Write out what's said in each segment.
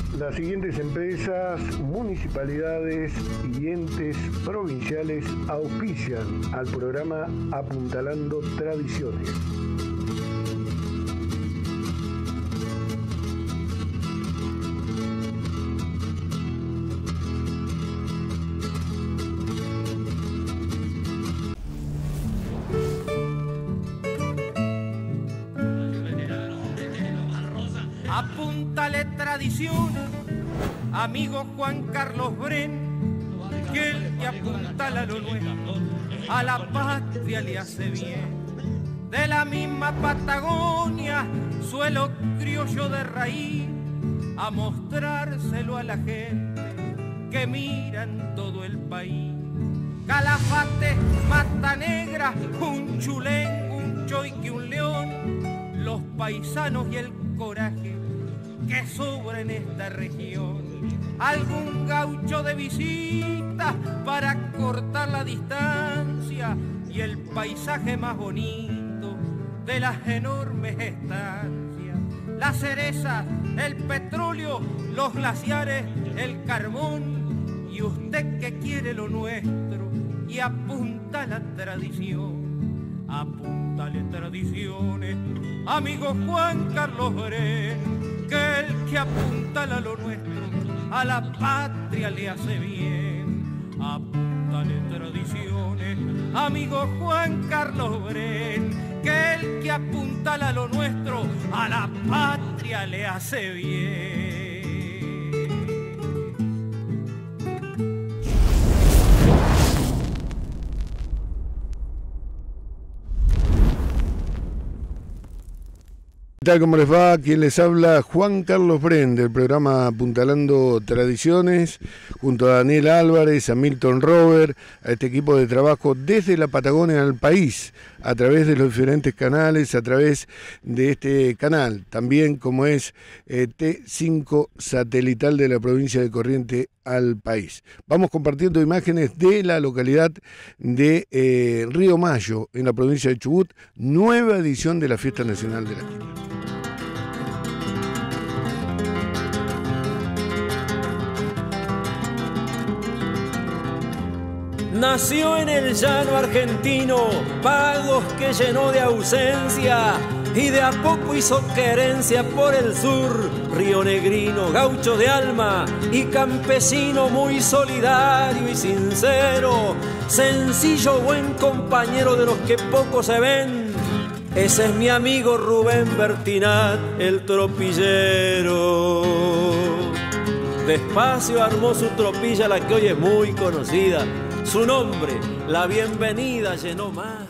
Las siguientes empresas, municipalidades y entes provinciales auspician al programa Apuntalando Tradiciones. Apúntale tradición, amigo Juan Carlos Bren, que el que apuntala lo nuestro, a la patria le hace bien. De la misma Patagonia, suelo criollo de raíz, a mostrárselo a la gente que mira en todo el país. Calafate, Mata Negra, un chulén, un choique, un león, los paisanos y el coraje que sobra en esta región. Algún gaucho de visita para cortar la distancia y el paisaje más bonito de las enormes estancias. Las cerezas, el petróleo, los glaciares, el carbón, y usted que quiere lo nuestro y apunta la tradición. Apúntale tradiciones, amigo Juan Carlos Bren, que el que apuntala lo nuestro a la patria le hace bien. Apúntale tradiciones, amigo Juan Carlos Bren, que el que apuntala lo nuestro a la patria le hace bien. ¿Qué tal? ¿Cómo les va? Quien les habla, Juan Carlos Bren, del programa Apuntalando Tradiciones, junto a Daniel Álvarez, a Milton Robert, a este equipo de trabajo desde la Patagonia al país, a través de los diferentes canales, a través de este canal, también como es T5 satelital de la provincia de Corrientes al país. Vamos compartiendo imágenes de la localidad de Río Mayo, en la provincia de Chubut, nueva edición de la Fiesta Nacional de la Quilla. Nació en el llano argentino, pagos que llenó de ausencia, y de a poco hizo querencia por el sur. Rionegrino, gaucho de alma y campesino muy solidario y sincero, sencillo, buen compañero de los que pocos se ven. Ese es mi amigo Rubén Bertinat, el tropillero. Despacio armó su tropilla, la que hoy es muy conocida. Su nombre, la bienvenida, llenó más.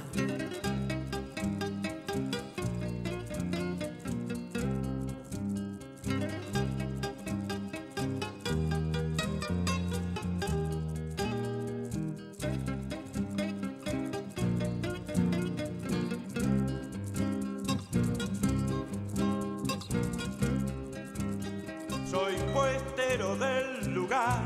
Soy puestero del lugar,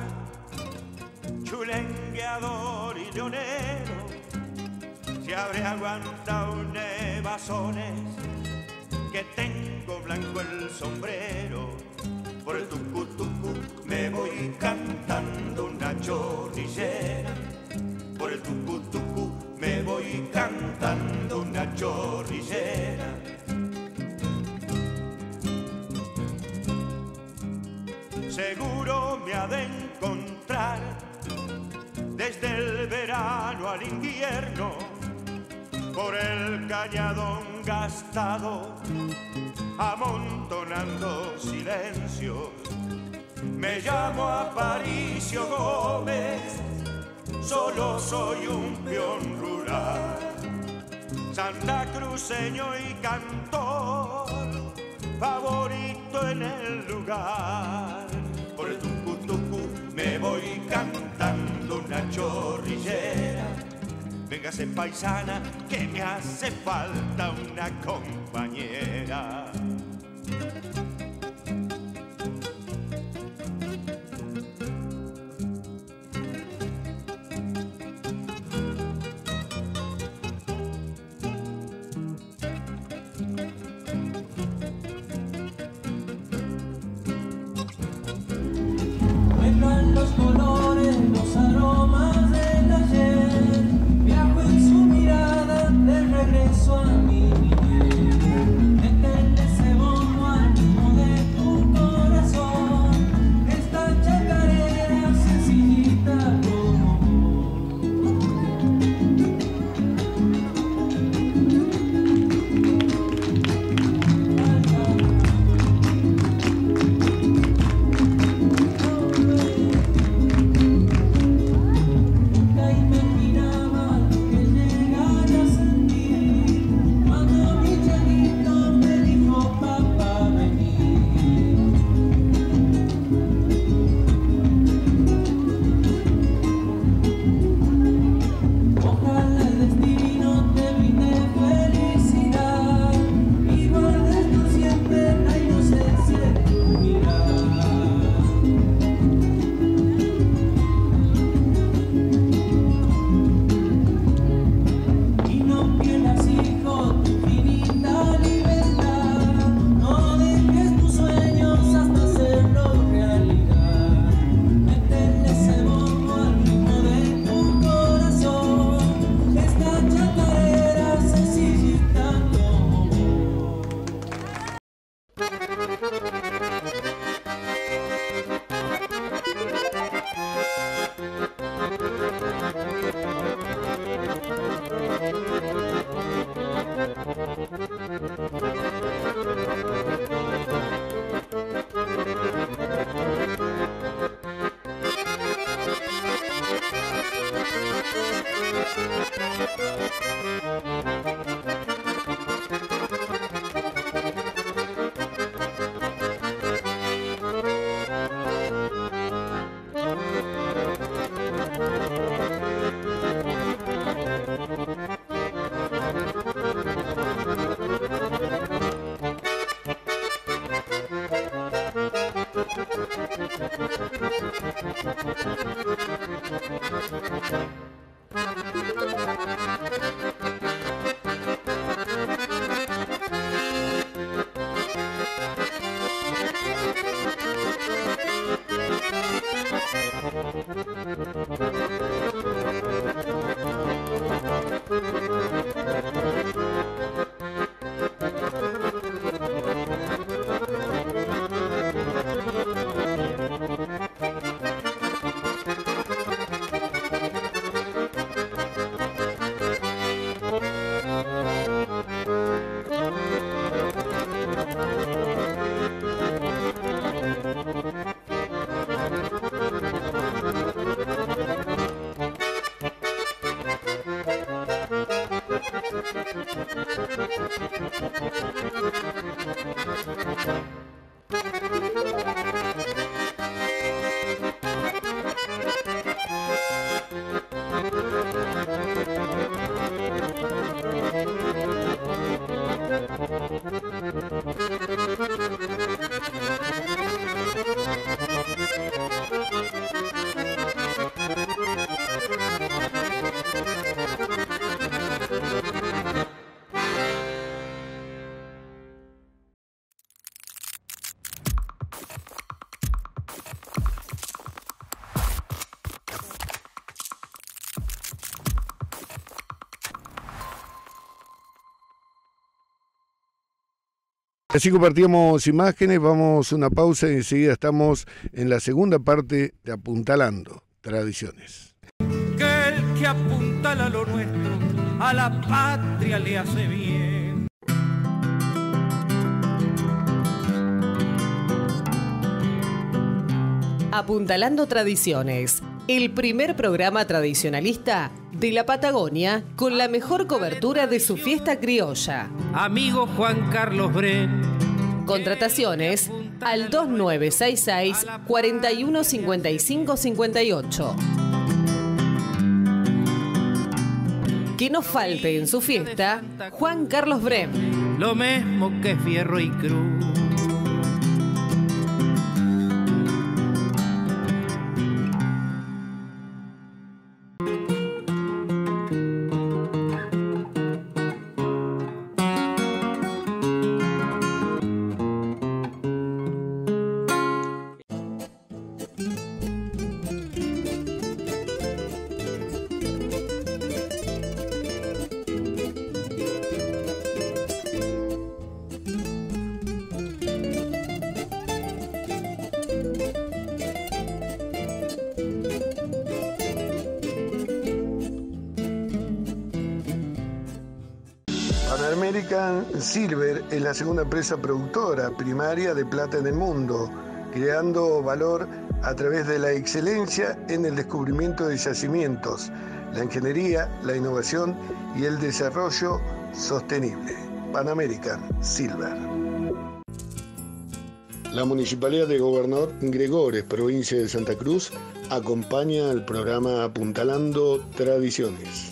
chulengueador y leonero. Si habré aguantado nevazones, que tengo blanco el sombrero. Por el tucu-tucu me voy cantando una chorrillera. Por el tucu-tucu me voy cantando una chorrillera. Seguro me ha de encontrar desde el verano al invierno, por el cañadón gastado, amontonando silencios. Me llamo Aparicio Gómez, solo soy un peón rural, santacruceño y cantor, favorito en el lugar. Por el tucu-tucu me voy cantando una chorrillera. Véngase paisana, que me hace falta una compañera. los colores, los aromas del ayer. Viajo en su mirada de regreso a mi niñez. Métele ese bombo al ritmo de tu corazón. Esta chacarera sencillita como Así compartíamos imágenes, vamos a una pausa y enseguida estamos en la segunda parte de Apuntalando Tradiciones. Que el que apuntala lo nuestro a la patria le hace bien. Apuntalando Tradiciones, el primer programa tradicionalista de la Patagonia con la mejor cobertura de su fiesta criolla. Amigo Juan Carlos Bren. Contrataciones al 2966 4155 58. Que no falte en su fiesta Juan Carlos Bren. Lo mismo que fierro y cruz. American Silver es la segunda empresa productora primaria de plata en el mundo, creando valor a través de la excelencia en el descubrimiento de yacimientos, la ingeniería, la innovación y el desarrollo sostenible. Pan American Silver. La Municipalidad de Gobernador Gregores, provincia de Santa Cruz, acompaña el programa Apuntalando Tradiciones.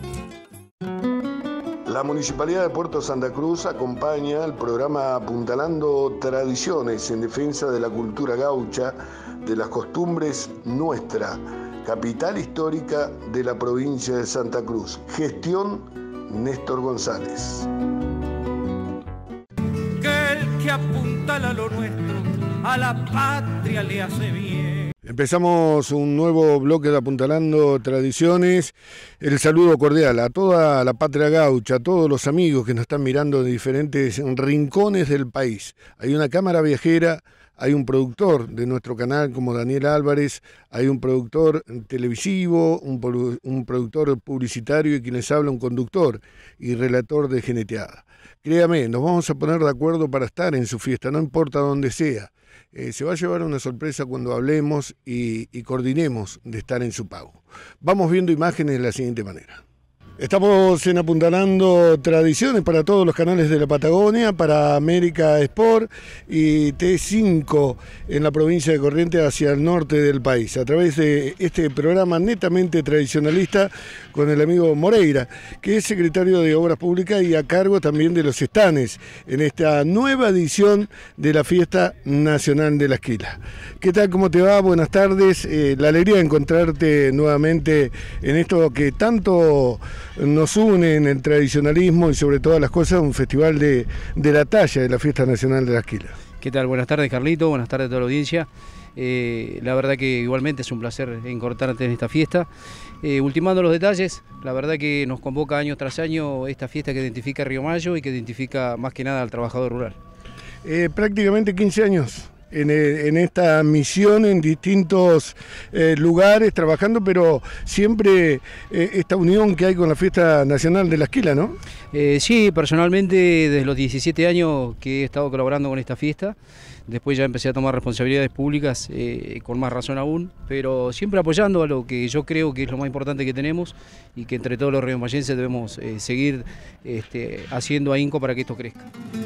La Municipalidad de Puerto Santa Cruz acompaña el programa Apuntalando Tradiciones en defensa de la cultura gaucha, de las costumbres nuestra, capital histórica de la provincia de Santa Cruz. Gestión Néstor González. Que el que apuntala lo nuestro a la patria le hace bien. Empezamos un nuevo bloque de Apuntalando Tradiciones. El saludo cordial a toda la patria gaucha, a todos los amigos que nos están mirando de diferentes rincones del país. Hay una cámara viajera, hay un productor de nuestro canal como Daniel Álvarez, hay un productor televisivo, un productor publicitario y quien les habla un conductor y relator de Geneteada. Créame, nos vamos a poner de acuerdo para estar en su fiesta, no importa dónde sea. Se va a llevar una sorpresa cuando hablemos y coordinemos de estar en su pago. Vamos viendo imágenes de la siguiente manera. Estamos en Apuntalando Tradiciones para todos los canales de la Patagonia, para América Sport y T5 en la provincia de Corrientes hacia el norte del país, a través de este programa netamente tradicionalista con el amigo Moreira, que es secretario de Obras Públicas y a cargo también de los estanes en esta nueva edición de la Fiesta Nacional de la Esquila. ¿Qué tal? ¿Cómo te va? Buenas tardes. La alegría de encontrarte nuevamente en esto que tanto nos une en el tradicionalismo y sobre todas las cosas un festival de la talla de la Fiesta Nacional de la Esquila. ¿Qué tal? Buenas tardes, Carlito, buenas tardes a toda la audiencia. La verdad que igualmente es un placer encontrarte en esta fiesta. Ultimando los detalles, la verdad que nos convoca año tras año esta fiesta que identifica a Río Mayo y que identifica más que nada al trabajador rural. Prácticamente 15 años. En esta misión en distintos lugares trabajando, pero siempre esta unión que hay con la Fiesta Nacional de la Esquila, ¿no? Sí, personalmente desde los 17 años que he estado colaborando con esta fiesta, después ya empecé a tomar responsabilidades públicas con más razón aún, pero siempre apoyando a lo que yo creo que es lo más importante que tenemos y que entre todos los riomayenses debemos seguir haciendo ahínco para que esto crezca.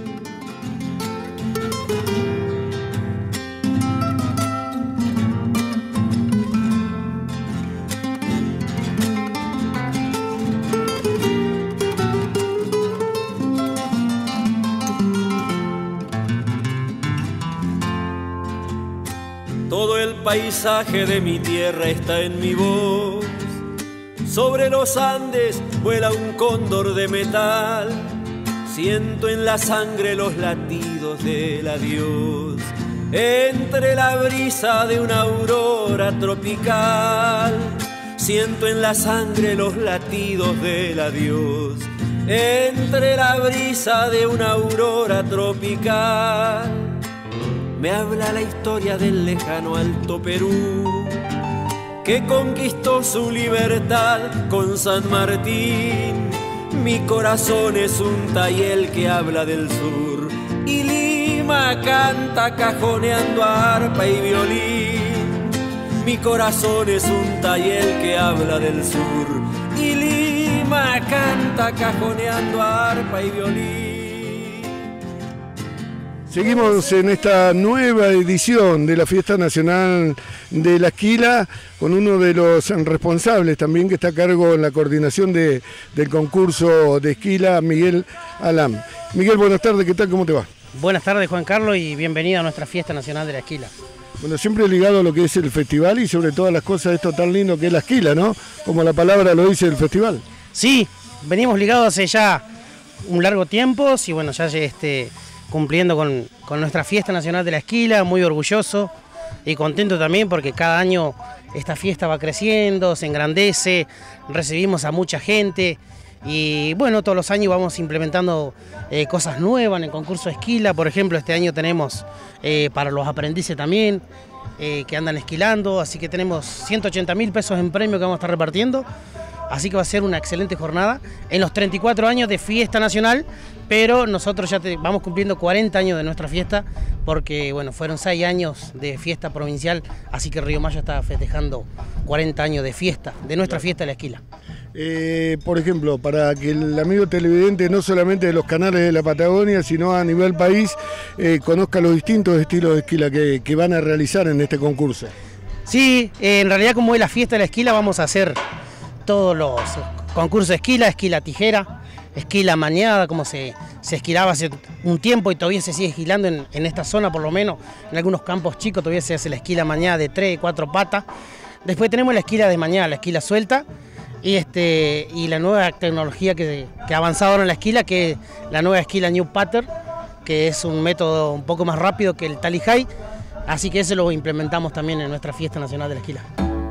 Todo el paisaje de mi tierra está en mi voz. Sobre los Andes vuela un cóndor de metal. Siento en la sangre los latidos del adiós. Entre la brisa de una aurora tropical. Siento en la sangre los latidos del adiós. Entre la brisa de una aurora tropical. Me habla la historia del lejano Alto Perú, que conquistó su libertad con San Martín. Mi corazón es un tayel que habla del sur, y Lima canta cajoneando a arpa y violín. Mi corazón es un tayel que habla del sur, y Lima canta cajoneando a arpa y violín. Seguimos en esta nueva edición de la Fiesta Nacional de la Esquila con uno de los responsables también que está a cargo en la coordinación del concurso de esquila, Miguel Alam. Miguel, buenas tardes, ¿qué tal? ¿Cómo te va? Buenas tardes, Juan Carlos, y bienvenido a nuestra Fiesta Nacional de la Esquila. Bueno, siempre ligado a lo que es el festival y sobre todas las cosas, esto tan lindo que es la esquila, ¿no? Como la palabra lo dice el festival. Sí, venimos ligados hace ya un largo tiempo, y bueno, ya cumpliendo con nuestra Fiesta Nacional de la Esquila, muy orgulloso y contento también porque cada año esta fiesta va creciendo, se engrandece, recibimos a mucha gente y bueno, todos los años vamos implementando cosas nuevas en el concurso de esquila. Por ejemplo, este año tenemos para los aprendices también que andan esquilando, así que tenemos 180.000 pesos en premio que vamos a estar repartiendo así que va a ser una excelente jornada en los 34 años de fiesta nacional, pero nosotros ya vamos cumpliendo 40 años de nuestra fiesta, porque bueno, fueron 6 años de fiesta provincial, así que Río Mayo está festejando 40 años de fiesta, de nuestra fiesta de la esquila. Por ejemplo, para que el amigo televidente, no solamente de los canales de la Patagonia, sino a nivel país, conozca los distintos estilos de esquila que van a realizar en este concurso. Sí, en realidad como es la fiesta de la esquila, vamos a hacer todos los concursos de esquila, esquila tijera, esquila maniada, como se esquilaba hace un tiempo y todavía se sigue esquilando en esta zona, por lo menos en algunos campos chicos todavía se hace la esquila maniada de 3 y 4 patas. Después tenemos la esquila de mañana, la esquila suelta, y la nueva tecnología que ha avanzado ahora en la esquila, que es la nueva esquila New Pattern, que es un método un poco más rápido que el Tally High, así que eso lo implementamos también en nuestra fiesta nacional de la esquila.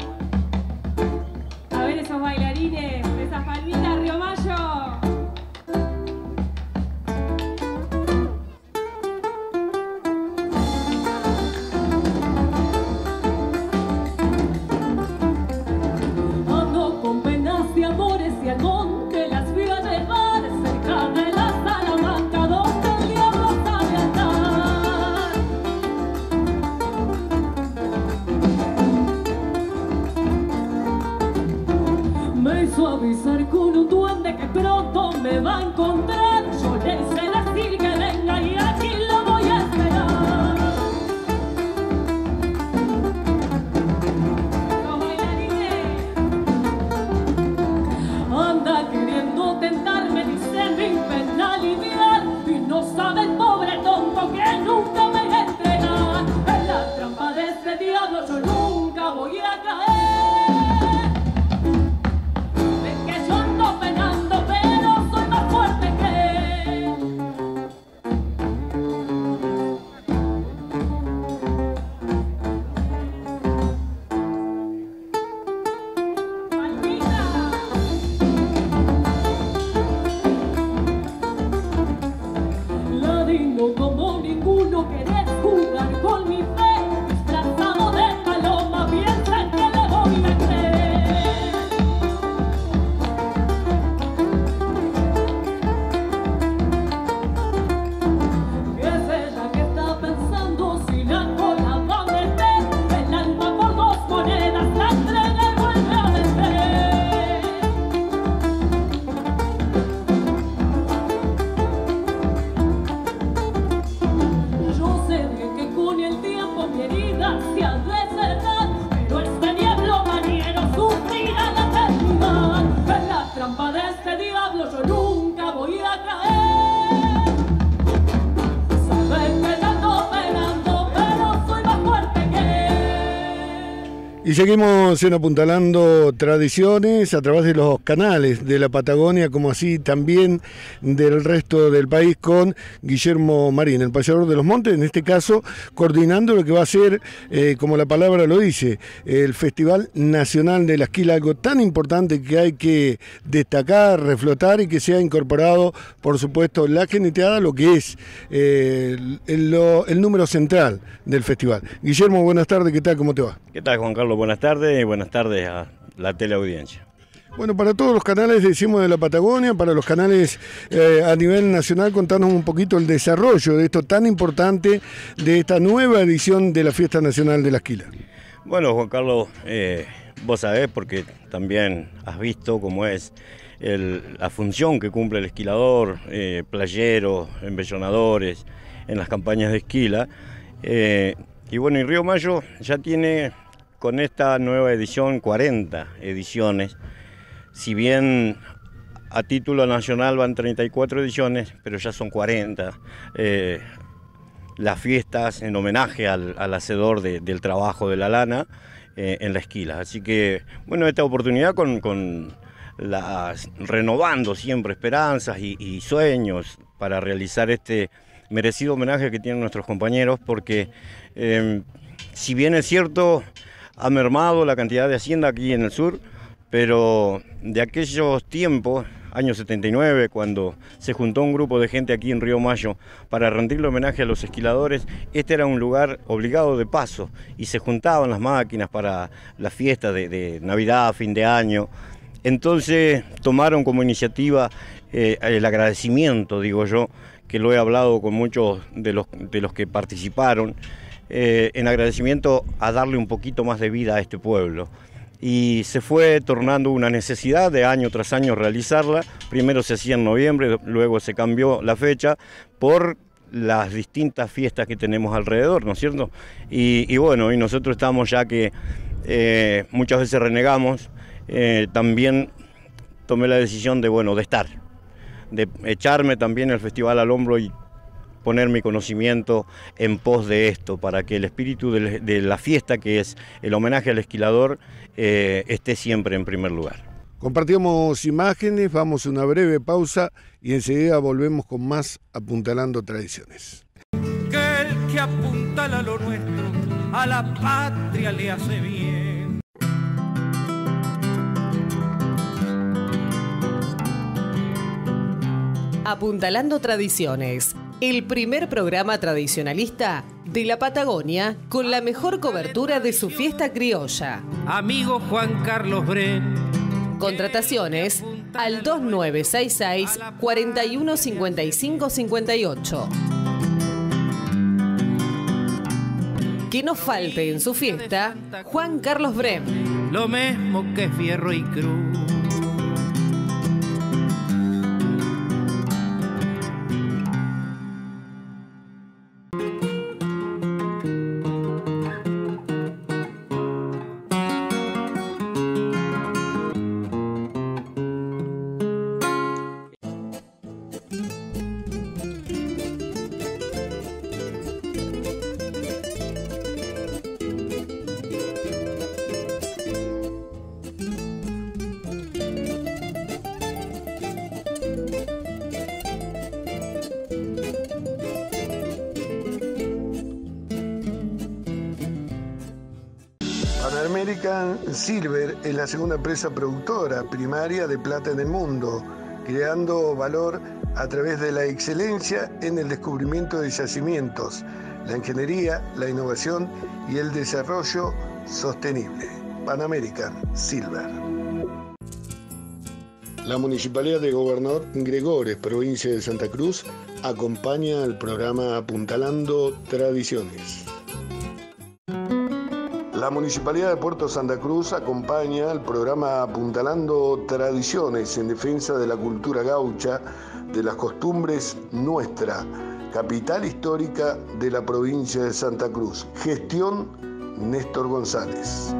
A ver esos bailarines, esas palmitas, Río Mayo. Ando con penas y amores y al monte las fui a llevar, cerca de la Salamanca donde el diablo sabe andar. Me hizo avisar con un duende que pronto me va a encontrar. Yo le hice decir que venga y aquí lo voy a esperar. Los bailarines. Anda queriendo tentarme, dice mi pena aliviar, y no sabe el pobre tonto que nunca me va a entregar. En la trampa de este diablo yo nunca voy a caer. Ven que yo ando penando, pero soy más fuerte que él. Palmita. Ladino como ninguno, querés jugar con mi fe. Disfrazado de paloma, piensan que le voy a creer. ¿Qué es ella que está pensando si la cola va a meter? El alma por 2 monedas la entrega y vuelve a vender. Yo sé bien que con el tiempo mi herida se ha de cerrar, pero este diablo maniero sufrirá la eternidad. En la trampa de este diablo yo nunca voy a caer. Saben que la ando penando, pero soy más fuerte que él. Y seguimos en Apuntalando Tradiciones a través de los canales de la Patagonia, como así también del resto del país, con Guillermo Marín, el payador de los montes, en este caso coordinando lo que va a ser, como la palabra lo dice, el Festival Nacional de la Esquila, algo tan importante que hay que destacar, reflotar y que se ha incorporado, por supuesto, la geneteada, lo que es el número central del festival. Guillermo, buenas tardes, ¿qué tal? ¿Cómo te va? ¿Qué tal, Juan Carlos? Buenas tardes y buenas tardes a la teleaudiencia. Bueno, para todos los canales, decimos, de la Patagonia, para los canales a nivel nacional, contanos un poquito el desarrollo de esto tan importante, de esta nueva edición de la Fiesta Nacional de la Esquila. Bueno, Juan Carlos, vos sabés, porque también has visto cómo es la función que cumple el esquilador, playeros, embellonadores, en las campañas de esquila. Y bueno, y Río Mayo ya tiene, con esta nueva edición, 40 ediciones. Si bien a título nacional van 34 ediciones, pero ya son 40 las fiestas en homenaje al hacedor del trabajo de la lana en la esquila. Así que, bueno, esta oportunidad renovando siempre esperanzas y sueños para realizar este merecido homenaje que tienen nuestros compañeros, porque si bien es cierto, ha mermado la cantidad de hacienda aquí en el sur, pero de aquellos tiempos, año 79, cuando se juntó un grupo de gente aquí en Río Mayo para rendirle homenaje a los esquiladores, este era un lugar obligado de paso y se juntaban las máquinas para las fiestas de Navidad, fin de año, Entonces tomaron como iniciativa el agradecimiento, digo yo, que lo he hablado con muchos de los que participaron, en agradecimiento a darle un poquito más de vida a este pueblo. Y se fue tornando una necesidad de año tras año realizarla. Primero se hacía en noviembre, luego se cambió la fecha por las distintas fiestas que tenemos alrededor, ¿no es cierto? Y bueno, y nosotros estamos ya que muchas veces renegamos, también tomé la decisión de, bueno, de estar, de echarme también el festival al hombro y poner mi conocimiento en pos de esto, para que el espíritu de la fiesta, que es el homenaje al esquilador, esté siempre en primer lugar. Compartimos imágenes, vamos a una breve pausa y enseguida volvemos con más Apuntalando Tradiciones. Que el que apuntala lo nuestro, a la patria le hace bien. Apuntalando Tradiciones, el primer programa tradicionalista de la Patagonia con la mejor cobertura de su fiesta criolla. Amigo Juan Carlos Bren. Contrataciones al 2966 4155 58. Que no falte en su fiesta Juan Carlos Bren. Lo mismo que fierro y cruz. Pan American Silver es la segunda empresa productora primaria de plata en el mundo, creando valor a través de la excelencia en el descubrimiento de yacimientos, la ingeniería, la innovación y el desarrollo sostenible. Pan American Silver. La Municipalidad de Gobernador Gregores, provincia de Santa Cruz, acompaña al programa Apuntalando Tradiciones. La Municipalidad de Puerto Santa Cruz acompaña al programa Apuntalando Tradiciones en defensa de la cultura gaucha, de las costumbres nuestra, capital histórica de la provincia de Santa Cruz. Gestión Néstor González.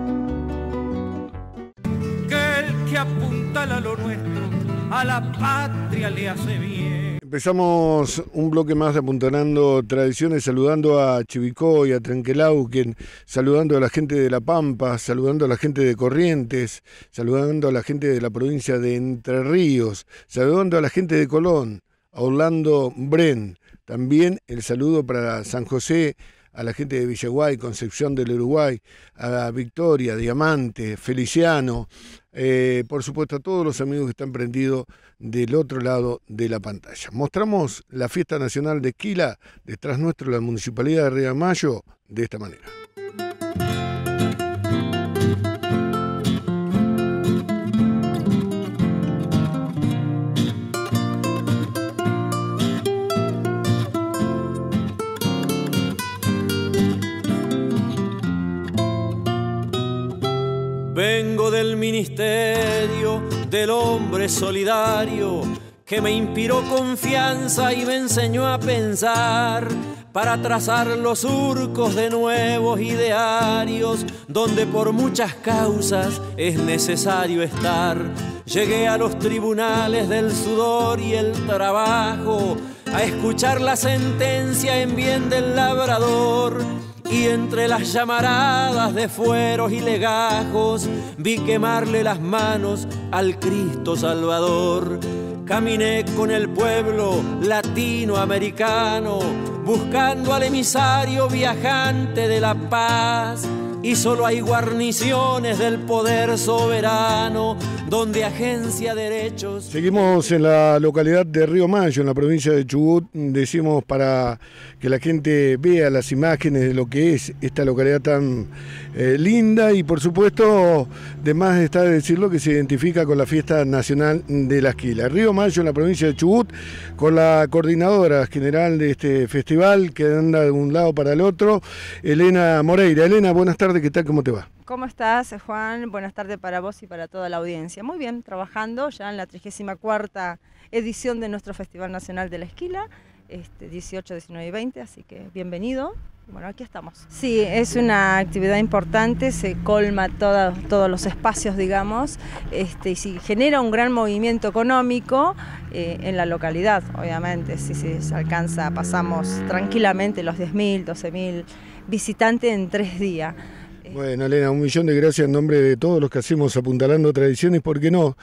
Que el que apuntala lo nuestro, a la patria le hace bien. Empezamos un bloque más de Apuntalando Tradiciones, saludando a Chivilcoy, a Trenquelauquen, saludando a la gente de La Pampa, saludando a la gente de Corrientes, saludando a la gente de la provincia de Entre Ríos, saludando a la gente de Colón, a Orlando Bren. También el saludo para San José, a la gente de Villaguay, Concepción del Uruguay, a Victoria, Diamante, Feliciano, por supuesto a todos los amigos que están prendidos del otro lado de la pantalla. Mostramos la Fiesta Nacional de Esquila, detrás nuestro la Municipalidad de Río de Mayo, de esta manera. Vengo del ministerio del hombre solidario que me inspiró confianza y me enseñó a pensar para trazar los surcos de nuevos idearios donde por muchas causas es necesario estar. Llegué a los tribunales del sudor y el trabajo a escuchar la sentencia en bien del labrador. Y entre las llamaradas de fueros y legajos vi quemarle las manos al Cristo Salvador. Caminé con el pueblo latinoamericano buscando al emisario viajante de la paz. y solo hay guarniciones del poder soberano donde agencia derechos. Seguimos en la localidad de Río Mayo, en la provincia de Chubut. Decimos para que la gente vea las imágenes de lo que es esta localidad tan linda, y por supuesto, de más está de decirlo, que se identifica con la fiesta nacional de la Esquila. Río Mayo, en la provincia de Chubut, con la coordinadora general de este festival, que anda de un lado para el otro, Elena Moreira. Elena, buenas tardes, ¿qué tal? ¿Cómo te va? ¿Cómo estás, Juan? Buenas tardes para vos y para toda la audiencia. Muy bien, trabajando ya en la 34ª edición de nuestro Festival Nacional de la Esquila, 18, 19 y 20, así que bienvenido. Bueno, aquí estamos. Sí, es una actividad importante, se colma todos los espacios, digamos, y sí, genera un gran movimiento económico en la localidad, obviamente. Si se alcanza, pasamos tranquilamente los 10.000, 12.000 visitantes en 3 días. Bueno, Elena, 1.000.000 de gracias en nombre de todos los que hacemos Apuntalando Tradiciones, porque no,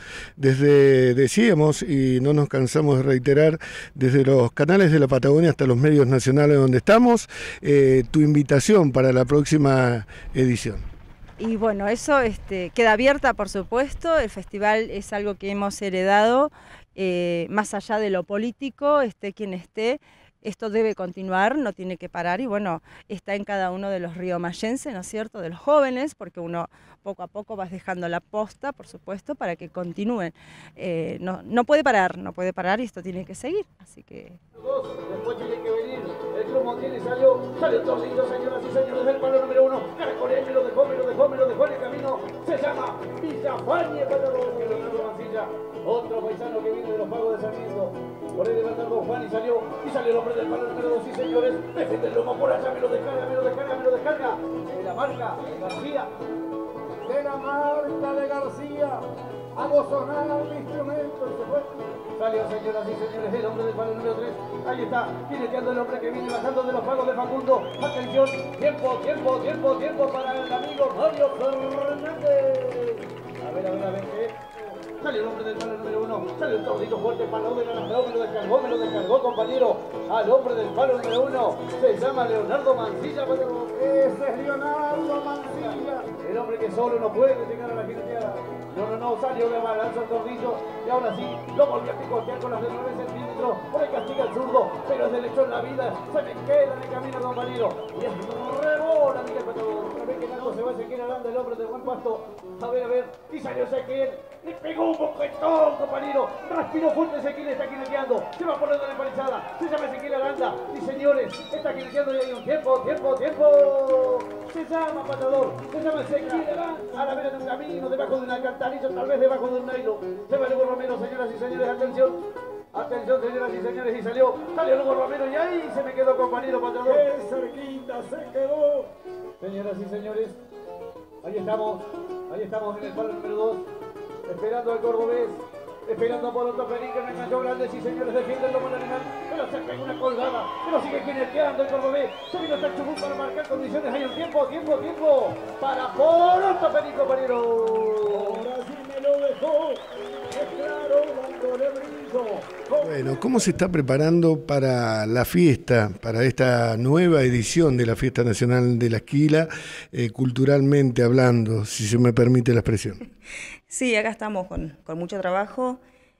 decíamos y no nos cansamos de reiterar, desde los canales de la Patagonia hasta los medios nacionales donde estamos, tu invitación para la próxima edición. Y bueno, eso queda abierta, por supuesto. El festival es algo que hemos heredado, más allá de lo político, esté quien esté. Esto debe continuar, no tiene que parar, y bueno, está en cada uno de los riomayenses, ¿no es cierto?, de los jóvenes, porque uno poco a poco vas dejando la posta, por supuesto, para que continúen. No puede parar y esto tiene que seguir, así que... Después tiene que venir el Club Montiel, salió Tornillo, señoras y señores, del palo número 1, Caracolé, me lo dejó en el camino, se llama Villafañe, Leonardo Mancilla, otro paisano que viene de los pagos de Sarmiento, por él levanta Don Juan y salió el hombre del palo número 2, sí señores, defiende el lomo por allá, me lo descarga, de la marca García, hago sonar el instrumento, y se fue. Salió, señoras y señores, el hombre del palo número 3. Ahí está, jineteando el hombre que viene bajando de los pagos de Facundo. Atención, tiempo para el amigo Mario Fernández. A ver, ¿qué? Salió el hombre del palo número 1. Salió el tordito fuerte para me lo descargó, compañero. Al hombre del palo número 1. Se llama Leonardo Mancilla. Ese es Leonardo Mancilla. El hombre que solo no puede llegar a la jineteada. No, salió de balanza el tordillo y ahora sí, lo volvió a picotear con las de 9 centímetros, por el castiga el zurdo, pero es derecho en la vida, se me queda en el camino, compañero, y es rebola, Miguel Pato, una vez que Nato se va a Ezequiel Aranda, el hombre de buen pasto, a ver, y salió Ezequiel, le pegó un boquetón, compañero, respiró fuerte Ezequiel, está quineteando, se va poniendo la empalizada, se llama Ezequiel Aranda, y señores, está quineteando y hay un tiempo, se llama Patador, se llama Ezequiel Aranda, a la vera de un camino, debajo de una cantarilla, tal vez debajo de un nylon, se va Lugo Romero, señoras y señores, atención, señoras y señores, y salió Lugo Romero, y ahí se me quedó, compañero Patador, qué cerquita se quedó, señoras y señores, ahí estamos en el palo número 2, esperando al cordobés, esperando por otro Perín que me enganchó grande, sí señores, defiende el lomo del animal, pero se pega una colgada, pero sigue jineteando el cordobés, se vino hasta el Chubut para marcar condiciones, hay un tiempo, para por otro Perín, compañero. Ahora sí me lo dejó, es claro, dándole brillo. Bueno, ¿cómo se está preparando para la fiesta, para esta nueva edición de la Fiesta Nacional de la Esquila, culturalmente hablando, si se me permite la expresión? Sí, acá estamos con mucho trabajo,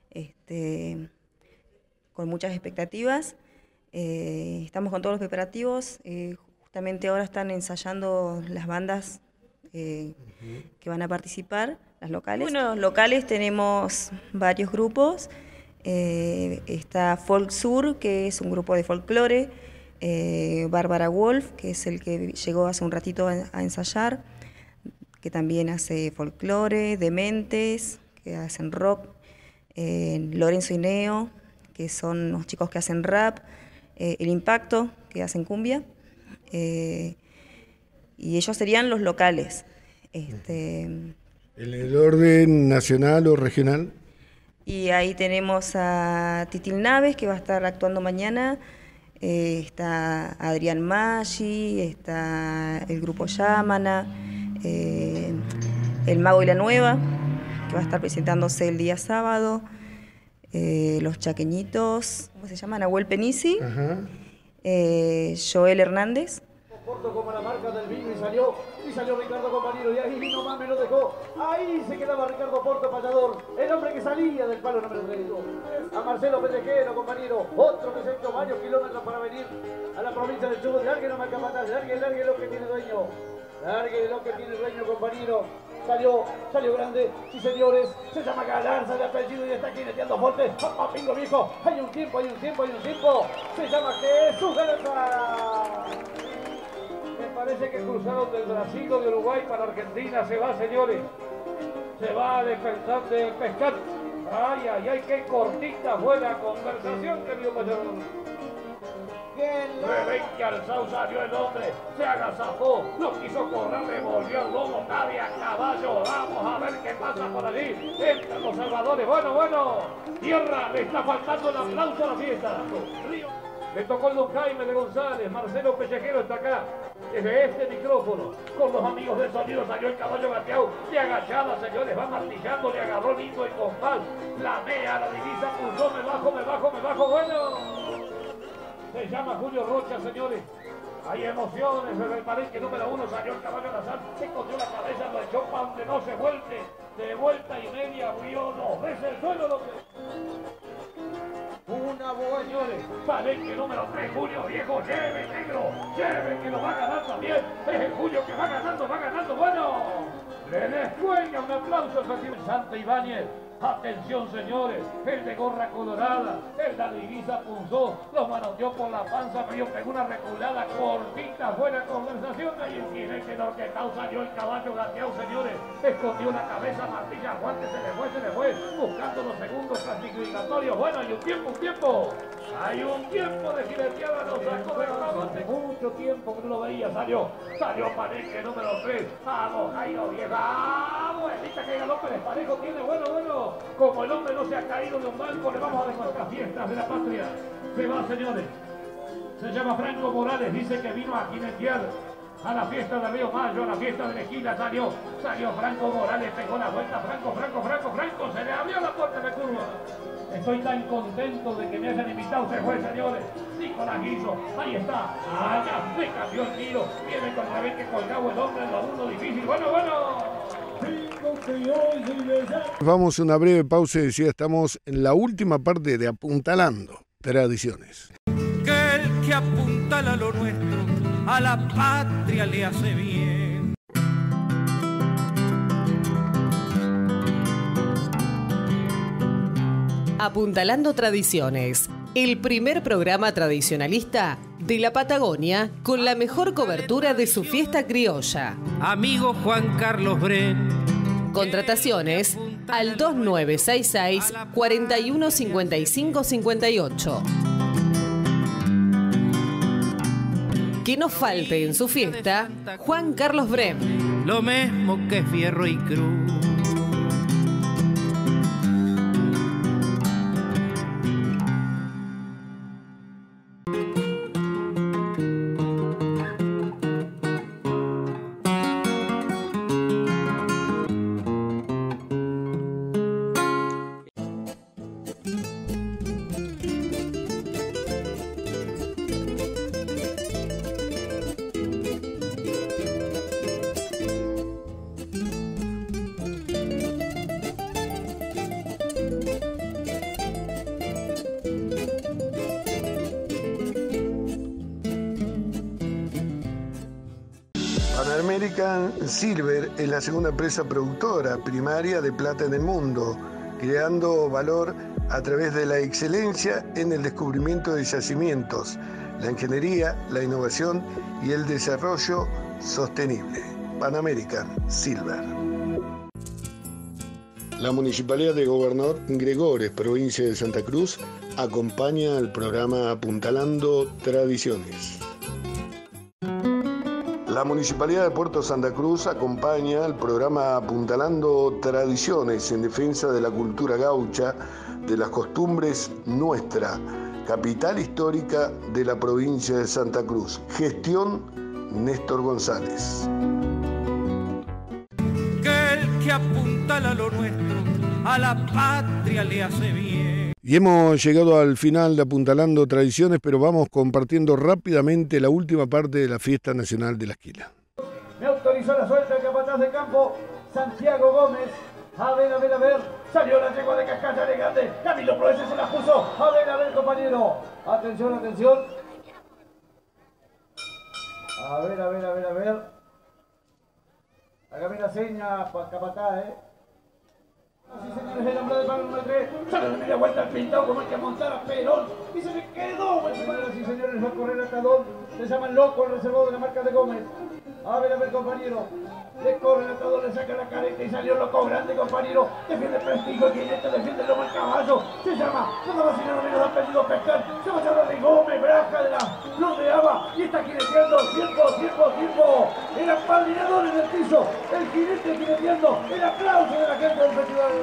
con muchas expectativas, estamos con todos los preparativos, justamente ahora están ensayando las bandas que van a participar, las locales. Bueno, locales tenemos varios grupos, está Folk Sur, que es un grupo de folclore, Bárbara Wolf, que es el que llegó hace un ratito a ensayar, que también hace folclore, Dementes, que hacen rock, Lorenzo y Neo, que son los chicos que hacen rap, El Impacto, que hacen cumbia, y ellos serían los locales. ¿En el orden nacional o regional? Y ahí tenemos a Titil Naves, que va a estar actuando mañana, está Adrián Maggi, está el grupo Yámana, El Mago y la Nueva, que va a estar presentándose el día sábado, Los Chaqueñitos, ¿cómo se llama? Nahuel Penisi, Joel Hernández, Porto como la marca del vino y salió Ricardo compañero y ahí nomás me lo dejó. Ahí se quedaba Ricardo Porto Payador, el hombre que salía del palo número 3. A Marcelo Pellejero, compañero, otro que se ha hecho varios kilómetros para venir a la provincia del Chubut. Largue nomás capataz, largue lo que tiene dueño. Largue lo que tiene dueño, compañero. Salió grande, sí señores, se llama Galarza de apellido y está aquí neteando fuerte. ¡Papá, pingo viejo! Hay un tiempo, se llama Jesús Galarza. Me parece que cruzaron del Brasil o de Uruguay para Argentina. Se va, señores. Se va de pescar. Ay, qué cortita fue la conversación, querido Payador. Rebenque alzado salió el hombre, se agazapó, no quiso correr, le volvió el lobo, cabe a caballo. Vamos a ver qué pasa por allí. Entran los salvadores. Bueno, tierra, le está faltando el aplauso a la fiesta. Le tocó el don Jaime de González, Marcelo Pellejero está acá. Desde este micrófono, con los amigos del sonido, salió el caballo gateado. De agachada, señores, va martillando, le agarró lindo y compás. La mea, la divisa, pulsó, me bajo, bueno. Se llama Julio Rocha, señores. Hay emociones desde el palenque número 1, salió el caballo Nazar, se escondió la cabeza, lo echó para donde no se vuelte. De vuelta y media, vio 2 veces el suelo, lo que... Una boa, señores. Palenque número 3, Julio Viejo, lleve, negro, lleve, que lo va a ganar también. Es el Julio que va ganando, bueno. Le descuelga un aplauso al Santa Ibáñez. Atención, señores, el de gorra colorada, el de la divisa punzó, lo manoteó por la panza, pero pegó una reculada cortita, buena conversación. Ahí en Quinete Norquetao salió el caballo gateado, señores, escondió la cabeza, martilla, guante, se le fue, buscando los segundos clasificatorios. Bueno, hay un tiempo. Hay un tiempo de jineteada, lo sacó de bravo, hace mucho tiempo que no lo veía, salió Palenque número 3, vamos, Jairo Vieja, buenita que galope de parejo tiene, bueno. Como el hombre no se ha caído de un banco, le vamos a dar nuestras fiestas de la patria. Se va, señores. Se llama Franco Morales, dice que vino a jinetear a la fiesta de Río Mayo, a la fiesta de la esquina. Salió Franco Morales, pegó la vuelta. Franco, se le abrió la puerta de curva. Estoy tan contento de que me hayan invitado. Se fue, señores. Nicolás Guizo, ahí está. Allá me cambió el tiro. Viene con Rebenque colgado el hombre en lo 1 difícil. Bueno. Vamos a una breve pausa y decía, estamos en la última parte de Apuntalando Tradiciones. Que el que apuntala lo nuestro a la patria le hace bien. Apuntalando Tradiciones, el primer programa tradicionalista de la Patagonia con la mejor cobertura de su fiesta criolla. Amigo Juan Carlos Bren. Contrataciones al 2966 4155 58. Que no falte en su fiesta Juan Carlos Brem. Lo mismo que Fierro y Cruz. Pan Silver es la segunda empresa productora primaria de plata en el mundo, creando valor a través de la excelencia en el descubrimiento de yacimientos, la ingeniería, la innovación y el desarrollo sostenible. Pan American Silver. La Municipalidad de Gobernador Gregores, provincia de Santa Cruz, acompaña el programa Apuntalando Tradiciones. La Municipalidad de Puerto Santa Cruz acompaña el programa Apuntalando Tradiciones en defensa de la cultura gaucha, de las costumbres nuestra, capital histórica de la provincia de Santa Cruz. Gestión Néstor González. Que el que apuntala lo nuestro a la patria le hace bien. Y hemos llegado al final de Apuntalando Tradiciones, pero vamos compartiendo rápidamente la última parte de la Fiesta Nacional de la Esquila. Me autorizó la suelta el capataz de campo, Santiago Gómez. A ver, salió la yegua de Cascalla de Grande, Camilo Proese se la puso. A ver, compañero. Atención. A ver. Hágame la seña, capataz, Sí, señores, el hombre del palo número 3. Sale de media vuelta al pintado como el que montara Perón. Y se le quedó. Señoras y señores, va a correr hasta Don. Se llama el loco, el reservado de la marca de Gómez. A ver, compañero. Le corre hasta Don, le saca la careta y salió loco grande, compañero. Defiende el prestigio, el jinete, defiende el lomo, el caballo. Se llama, nada más y nada menos, ha pedido pescar. Se va a llamar de Gómez, Braja de la Luz de Aba. Y está jineteando. Tiempo. El apadrinador en el piso. El jinete jineteando. El aplauso de la gente del festival.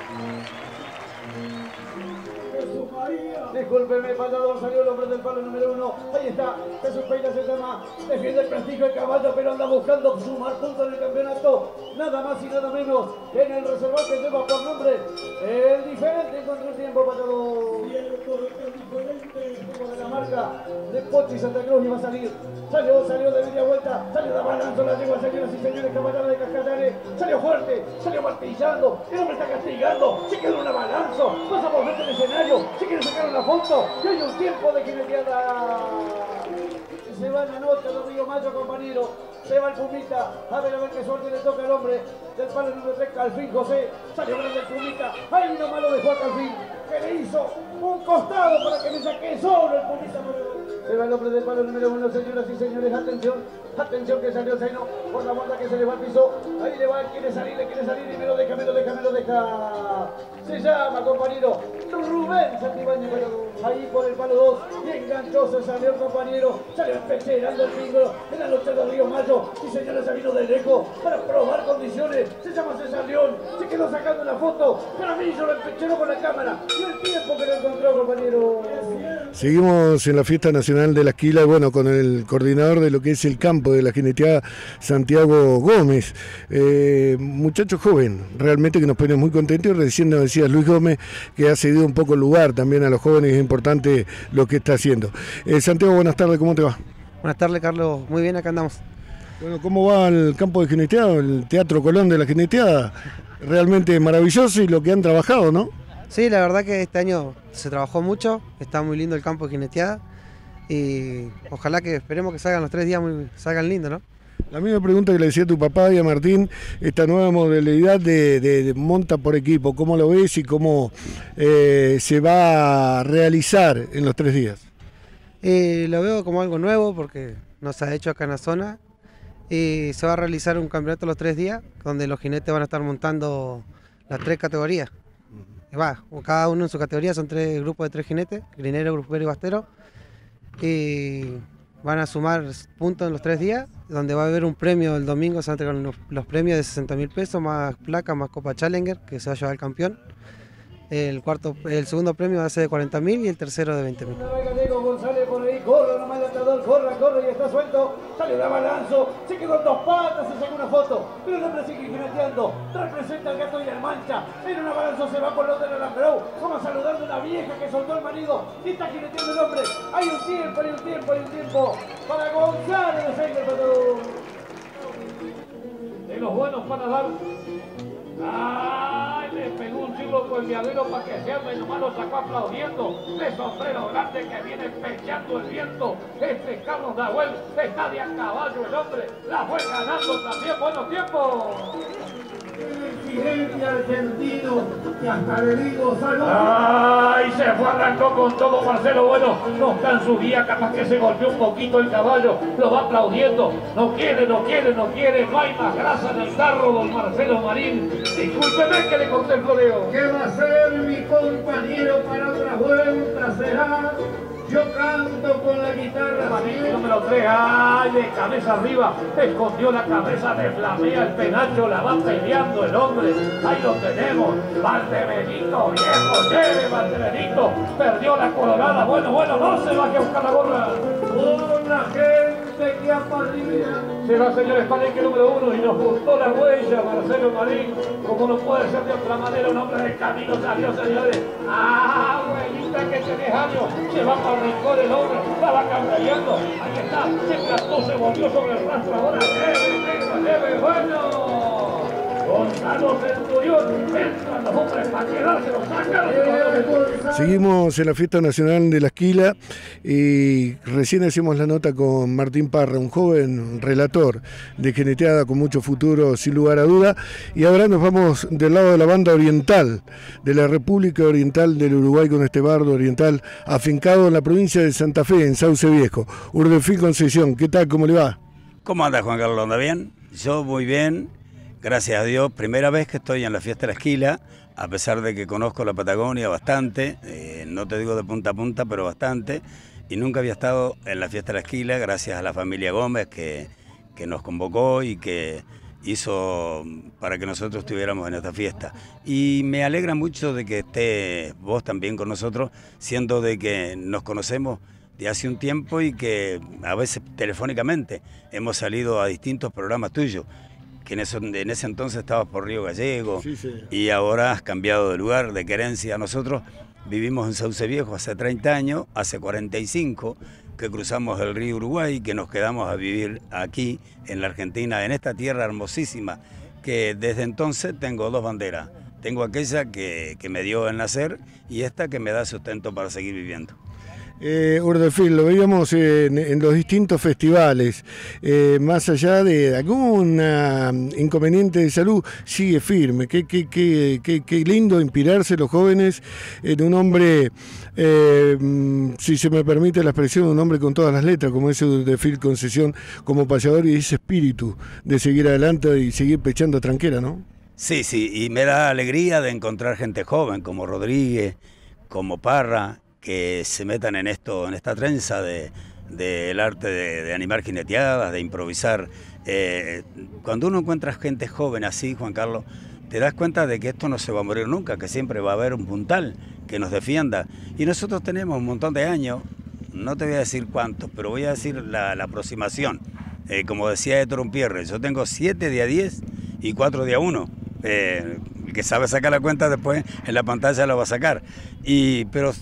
Discúlpeme, patador, salió el hombre del palo número 1. Ahí está, Jesús Peña se llama. Defiende el prestigio del caballo, pero anda buscando sumar puntos en el campeonato. Nada más y nada menos que en el reservado que lleva por nombre el diferente en contratiempo, patador. De la marca de Pochi Santa Cruz y va a salir. Salió de media vuelta, salió de balanzo, la llegó, señoras y señores, caballeros de Cascallare. Salió fuerte, salió martillando, el hombre está castigando, se quedó en una balanzo, pasa por frente del escenario, se quiere sacar una foto, y hay un tiempo de jineteada. Se va en la nota de Río Mayo, compañero, se va el Pumita, a ver qué suerte le toca al hombre del palo número 3, Calfín José, salió grande el Pumita, hay uno malo de Juan Calfín, que le hizo un costado para que me saque solo el Pumita. Se va el hombre del palo número 1, señoras y señores, atención que salió Zeno por la banda que se le va al piso, ahí le va, quiere salir y me lo deja. Se llama, compañero, Rubén Santibáñez, ahí por el palo 2, y enganchó, se salió el compañero, salió empecherando el pingo en la noche de Río Mayo, y señores, se vino de lejos para probar condiciones, se llama César León, se quedó sacando la foto, Caramillo lo empecheró con la cámara, y el tiempo que lo encontró, compañero. Seguimos en la Fiesta Nacional de la Esquila, bueno, con el coordinador de lo que es el campo de la jineteada, Santiago Gómez, muchacho joven, realmente que nos pone muy contentos, y recién nos decía Luis Gómez que ha cedido un poco el lugar también a los jóvenes, es importante lo que está haciendo. Santiago, buenas tardes, ¿cómo te va? Buenas tardes, Carlos, muy bien, acá andamos. Bueno, ¿cómo va el campo de jineteado, el Teatro Colón de la jineteada? Realmente maravilloso y lo que han trabajado, ¿no? Sí, la verdad que este año se trabajó mucho, está muy lindo el campo de jineteada y ojalá que esperemos que salgan los 3 días, salgan lindos, ¿no? La misma pregunta que le decía a tu papá y a Martín, esta nueva modalidad de monta por equipo, ¿cómo lo ves y cómo se va a realizar en los 3 días? Lo veo como algo nuevo porque no se ha hecho acá en la zona y se va a realizar un campeonato los 3 días donde los jinetes van a estar montando las 3 categorías. Cada uno en su categoría, son 3 grupos de 3 jinetes, grinero, grupero y bastero, y van a sumar puntos en los 3 días, donde va a haber un premio el domingo, se van a entregar los premios de 60.000 pesos, más placa, más Copa Challenger, que se va a llevar el campeón. El segundo premio va a ser de 40.000 y el tercero de 20.000. González por ahí, corre nomás el atador, corre y está suelto, sale de balanzo, se quedó en 2 patas, se saca una foto, pero el hombre sigue jineteando, representa al gato y al mancha, en una balanzo se va por los del alambrado, como saludando a una vieja que soltó al marido, y está jineteando el hombre, hay un tiempo, para González de Senger, de los buenos para dar. ¡Ay! Le pegó un siglo con el viadero para que se arme, nomás lo sacó aplaudiendo. De sombrero grande que viene pechando el viento. Este Carlos Nahuel está de a caballo el hombre. La fue ganando también. Buenos tiempos. El exigente argentino que hasta le digo salud. ¡Ay! Se fue, arrancó con todo Marcelo Bueno. No está en su guía, capaz que se golpeó un poquito el caballo. Lo va aplaudiendo. No quiere. No hay más grasa en el tarro, don Marcelo Marín. Discúlpeme que le conté el floreo. ¿Qué va a ser mi compañero para otra vuelta? Será. Yo canto con la guitarra. Número 3, ¡ay! De cabeza arriba, escondió la cabeza de Flamea, el penacho la va peleando el hombre. Ahí lo tenemos, Valdebenito, viejo, lleve Valdebenito, perdió la colorada, bueno, no se va a buscar la gorra. Con la gente que apadrina. será señores palenque número 1 y nos gustó la huella, Marcelo Marín, como no puede ser de otra manera, un hombre de camino salió, señores. Ah, abuelita que tenés años, se va para el rincón el hombre, estaba cambiando, ahí está, se plantó, se volvió sobre el rastro, ahora leve, bueno. Gonzalo Centurión, entran los hombres para quedarse, los sacan. Seguimos en la Fiesta Nacional de la Esquila y recién hacemos la nota con Martín Parra, un joven relator de jineteada con mucho futuro, sin lugar a duda. Y ahora nos vamos del lado de la banda oriental, de la República Oriental del Uruguay, con este bardo oriental afincado en la provincia de Santa Fe, en Sauce Viejo. Urdefil Concesión, ¿qué tal? ¿Cómo le va? ¿Cómo anda, Juan Carlos? ¿Anda bien? Yo muy bien. Gracias a Dios, primera vez que estoy en la Fiesta de la Esquila, a pesar de que conozco la Patagonia bastante, no te digo de punta a punta, pero bastante, y nunca había estado en la Fiesta de la Esquila, gracias a la familia Gómez que nos convocó y que hizo para que nosotros estuviéramos en esta fiesta. Y me alegra mucho de que estés vos también con nosotros, siendo de que nos conocemos de hace un tiempo y que a veces telefónicamente hemos salido a distintos programas tuyos. Que en ese entonces estabas por Río Gallego, sí. Y ahora has cambiado de lugar, de querencia. Nosotros vivimos en Sauce Viejo hace 30 años, hace 45 que cruzamos el río Uruguay, que nos quedamos a vivir aquí en la Argentina, en esta tierra hermosísima, que desde entonces tengo dos banderas. Tengo aquella que me dio el nacer y esta que me da sustento para seguir viviendo. Urdefil, lo veíamos en los distintos festivales, más allá de algún inconveniente de salud, sigue firme. Qué lindo inspirarse los jóvenes en un hombre, si se me permite la expresión, un hombre con todas las letras, como ese Urdefil Concesión, como payador, y ese espíritu de seguir adelante y seguir pechando tranquera, ¿no? Sí, y me da alegría de encontrar gente joven como Rodríguez, como Parra, que se metan en esto, en esta trenza del arte de animar jineteadas, de improvisar. Cuando uno encuentra gente joven así, Juan Carlos, te das cuenta de que esto no se va a morir nunca, que siempre va a haber un puntal que nos defienda. Y nosotros tenemos un montón de años, no te voy a decir cuántos, pero voy a decir la aproximación. Como decía Héctor Umpierre, yo tengo 7 de a 10 y 4 de a 1. El que sabe sacar la cuenta después en la pantalla lo va a sacar. Pero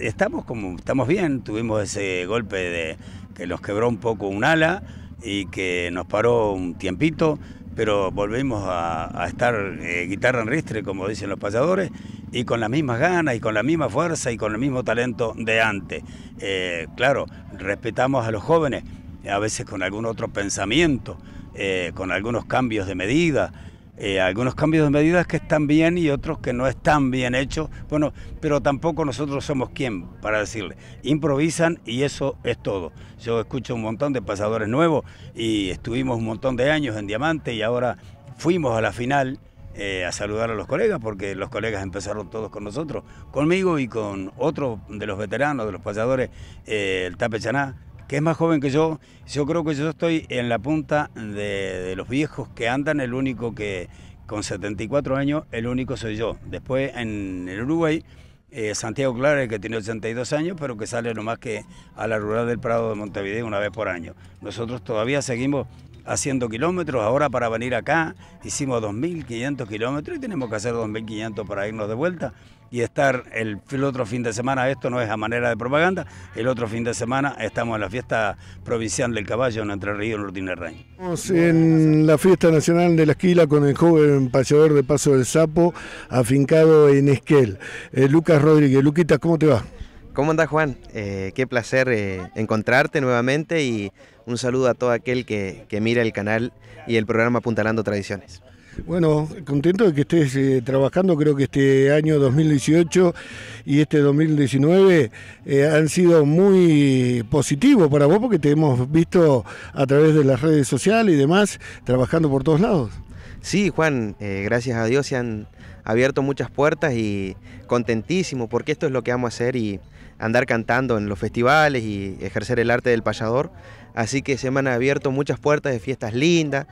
estamos bien, tuvimos ese golpe de que nos quebró un poco un ala y que nos paró un tiempito, pero volvimos a estar guitarra en ristre, como dicen los payadores, y con las mismas ganas y con la misma fuerza y con el mismo talento de antes. Claro, respetamos a los jóvenes, a veces con algún otro pensamiento, con algunos cambios de medida. Algunos cambios de medidas que están bien y otros que no están bien hechos, bueno, pero tampoco nosotros somos quien para decirle, improvisan y eso es todo. Yo escucho un montón de pasadores nuevos y estuvimos un montón de años en Diamante y ahora fuimos a la final a saludar a los colegas, porque los colegas empezaron todos con nosotros, conmigo y con otro de los veteranos, de los pasadores, el Tape Chaná, que es más joven que yo creo que yo estoy en la punta de los viejos que andan, el único que con 74 años, el único soy yo. Después en el Uruguay, Santiago Clara, que tiene 82 años, pero que sale nomás que a la rural del Prado de Montevideo una vez por año. Nosotros todavía seguimos haciendo kilómetros, ahora para venir acá hicimos 2.500 kilómetros y tenemos que hacer 2.500 para irnos de vuelta. Y estar el otro fin de semana, esto no es a manera de propaganda, el otro fin de semana estamos en la fiesta provincial del caballo en Entre Ríos, Norte y Nerraño. Estamos en la Fiesta Nacional de la Esquila con el joven payador de Paso del Sapo, afincado en Esquel. Lucas Rodríguez. Luquita, ¿cómo te va? ¿Cómo andás, Juan? Qué placer encontrarte nuevamente y un saludo a todo aquel que mira el canal y el programa Apuntalando Tradiciones. Bueno, contento de que estés trabajando. Creo que este año 2018 y este 2019 han sido muy positivos para vos, porque te hemos visto a través de las redes sociales y demás, trabajando por todos lados. Sí, Juan, gracias a Dios se han abierto muchas puertas y contentísimo, porque esto es lo que amo hacer y andar cantando en los festivales y ejercer el arte del payador. Así que se me han abierto muchas puertas de fiestas lindas.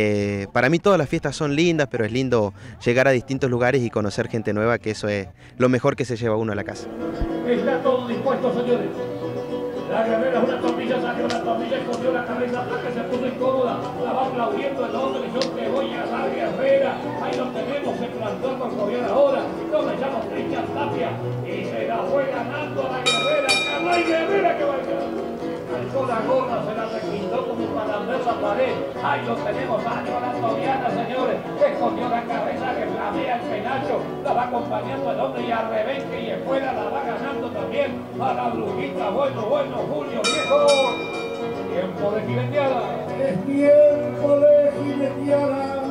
Para mí todas las fiestas son lindas, pero es lindo llegar a distintos lugares y conocer gente nueva, que eso es lo mejor que se lleva uno a la casa. Está todo dispuesto, señores. La guerrera es una tornilla, salió la tornilla, escondió la cabeza, que se puso incómoda. aplaudiendo el hombre, yo te voy a dar guerrera. Ahí lo tenemos, se plantó el corcovial ahora, no me llamo Cristian Tapia, y se la fue ganando a la guerrera, no hay guerrera que vaya. Alzó la gorra, se la requintó como para ver la pared. Ahí lo tenemos, año a la Tobiana, señores. Escondió la cabeza que flamea el penacho. La va acompañando el hombre y a rebenque y escuela la va ganando también. A la brujita, bueno, Julio, viejo. Tiempo de jineteada. Es tiempo de jineteada.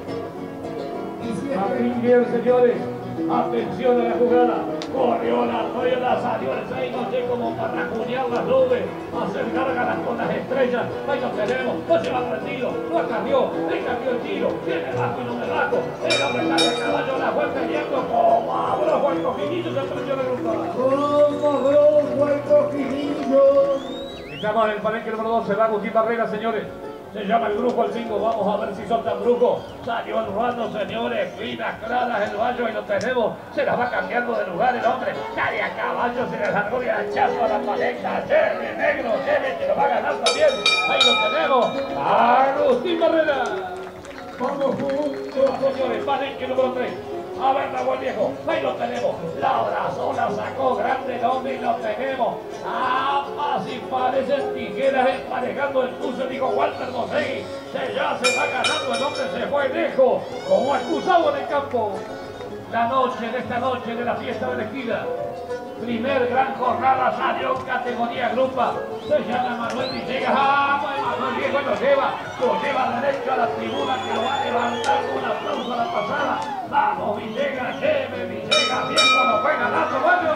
Martín bien, señores. Atención a la jugada. Corrió la rueda, salió el 6, no sé cómo para rajuñar las nubes, hacer gárgaras con las estrellas. Ahí lo tenemos, no se va prendido, no cambió, le cambió el tiro, viene bajo y no me bajo. El hombre sale a caballo, la fue peleando, como abrojo el cojinillo, se prendió la grupa. Como abrojo el cojinillo. Estamos en el palenque número 2, se va Agustín Barrera, señores. Se llama el grupo el 5, vamos a ver si son tan brujos. Salió el ruano, señores, finas, claras, el vallo y lo tenemos. Se las va cambiando de lugar el hombre. Nadie a caballo, se le largó de hachazo a la palenca. Lleve, negro, lleve, que lo va a ganar también. Ahí lo tenemos. Agustín Barrera. Vamos juntos, señores, palenque número 3. A ver, la buen viejo, ahí lo tenemos. La abrazó, la sacó grande el hombre y lo tenemos. Así parecen tijeras emparejando el puso, dijo Walter Mosegui. Ya se va ganando el hombre, se fue lejos, como excusado en el campo. La noche de esta noche de la fiesta de la esquina. Primer gran jornada salió en categoría grupa. Se llama Manuel Villegas. Manuel Viejo lo lleva derecho a la tribuna que lo va a levantar con un aplauso a la pasada. Vamos Villegas, lleve Villegas, Viejo lo fue ganando, bueno.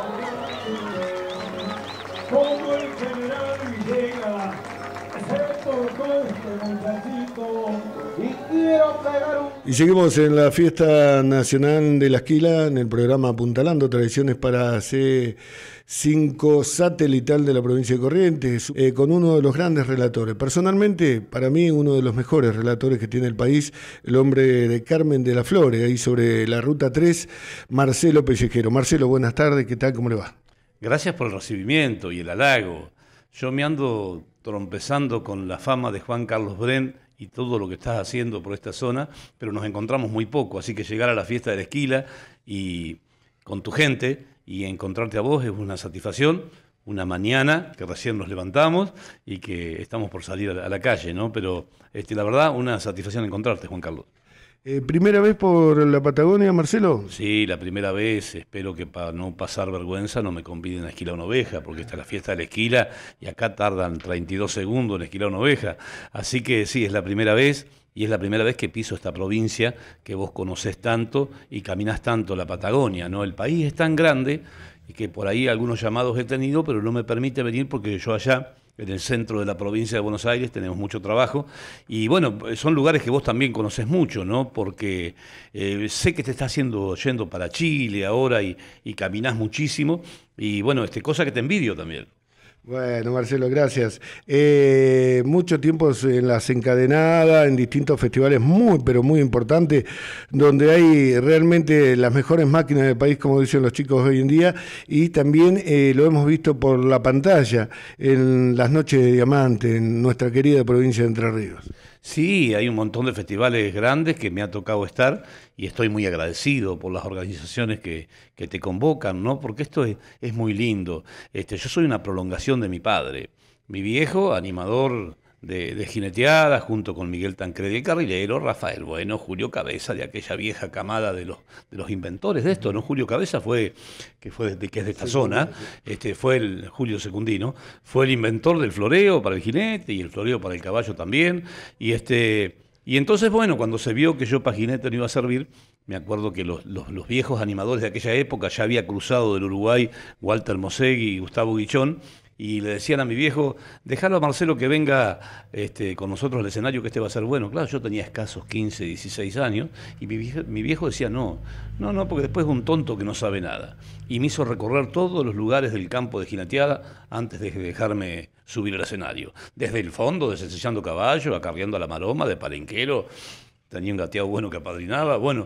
Como el general Villegas, se tocó este muchachito y quiero pegar un... Y seguimos en la fiesta nacional de la Esquila, en el programa Apuntalando Tradiciones para C5 satelital de la provincia de Corrientes, con uno de los grandes relatores. Personalmente, para mí, uno de los mejores relatores que tiene el país, el hombre de Carmen de la Flore, ahí sobre la Ruta 3, Marcelo Pellejero. Marcelo, buenas tardes, ¿qué tal? ¿Cómo le va? Gracias por el recibimiento y el halago. Yo me ando trompezando con la fama de Juan Carlos Bren y todo lo que estás haciendo por esta zona, pero nos encontramos muy poco, así que llegar a la fiesta de la Esquila y con tu gente y encontrarte a vos es una satisfacción, una mañana que recién nos levantamos y que estamos por salir a la calle, ¿no? Pero la verdad, una satisfacción encontrarte, Juan Carlos. ¿Primera vez por la Patagonia, Marcelo? Sí, la primera vez. Espero que para no pasar vergüenza no me conviden a esquilar una oveja, porque está la fiesta de la esquila y acá tardan 32 segundos en esquilar una oveja. Así que sí, es la primera vez y es la primera vez que piso esta provincia que vos conocés tanto y caminás tanto la Patagonia, ¿no? El país es tan grande y que por ahí algunos llamados he tenido, pero no me permite venir porque yo allá, en el centro de la provincia de Buenos Aires, tenemos mucho trabajo y bueno, son lugares que vos también conocés mucho, ¿no? Porque sé que te estás yendo para Chile ahora y caminás muchísimo y bueno, cosa que te envidio también. Bueno, Marcelo, gracias. Mucho tiempo en las encadenadas, en distintos festivales muy, pero muy importantes, donde hay realmente las mejores máquinas del país, como dicen los chicos hoy en día, y también lo hemos visto por la pantalla en las Noches de Diamante, en nuestra querida provincia de Entre Ríos. Sí, hay un montón de festivales grandes que me ha tocado estar y estoy muy agradecido por las organizaciones que te convocan, ¿no? Porque esto es muy lindo. Yo soy una prolongación de mi padre. Mi viejo, animador de jineteadas, junto con Miguel Tancredi el Carrilero, Rafael Bueno, Julio Cabeza, de aquella vieja camada de los inventores de esto, ¿no? Julio Cabeza que es de esta zona, fue el Julio Secundino, fue el inventor del floreo para el jinete y el floreo para el caballo también, y entonces, bueno, cuando se vio que yo para jinete no iba a servir, me acuerdo que los viejos animadores de aquella época ya había cruzado del Uruguay Walter Mosegui y Gustavo Guichón, y le decían a mi viejo, dejalo a Marcelo que venga con nosotros al escenario, que va a ser bueno. Claro, yo tenía escasos 15, 16 años, y mi viejo decía, no, porque después es un tonto que no sabe nada. Y me hizo recorrer todos los lugares del campo de jineteada antes de dejarme subir al escenario. Desde el fondo, desensillando caballo, acarreando a la maroma, de palenquero, tenía un gateado bueno que apadrinaba, bueno...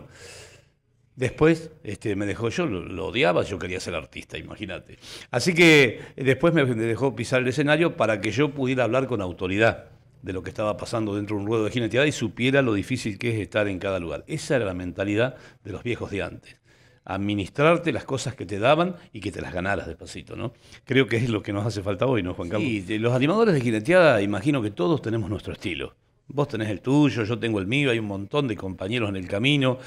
Después me dejó, yo lo odiaba, yo quería ser artista, imagínate. Así que después me dejó pisar el escenario para que yo pudiera hablar con autoridad. de lo que estaba pasando dentro de un ruedo de jineteada y supiera lo difícil que es estar en cada lugar. Esa era la mentalidad de los viejos de antes. Administrarte las cosas que te daban y que te las ganaras despacito, ¿no? Creo que es lo que nos hace falta hoy, ¿no, Juan Carlos? Sí, los animadores de jineteada, imagino que todos tenemos nuestro estilo. Vos tenés el tuyo, yo tengo el mío, hay un montón de compañeros en el camino.